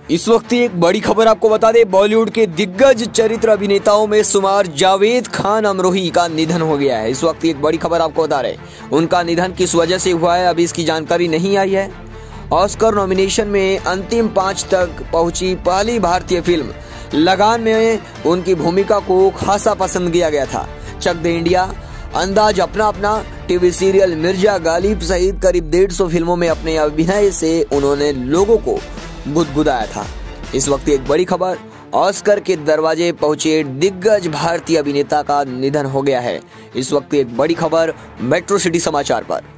इस वक्त एक बड़ी खबर आपको बता दें, बॉलीवुड के दिग्गज चरित्र अभिनेताओं में शुमार जावेद खान अमरोही का निधन हो गया है। इस वक्त एक बड़ी खबर आपको बता रहे, उनका निधन किस वजह से हुआ है अभी इसकी जानकारी नहीं आई है। ऑस्कर नॉमिनेशन में अंतिम 5 तक पहुंची पहली भारतीय फिल्म लगान में उनकी भूमिका को खासा पसंद किया गया था। चक दे इंडिया, अंदाज अपना अपना, टीवी सीरियल मिर्जा गालिब सहित करीब 150 फिल्मों में अपने अभिनय से उन्होंने लोगों को गुदगुदाया था। इस वक्त एक बड़ी खबर, ऑस्कर के दरवाजे पहुंचे दिग्गज भारतीय अभिनेता का निधन हो गया है। इस वक्त एक बड़ी खबर मेट्रो सिटी समाचार पर।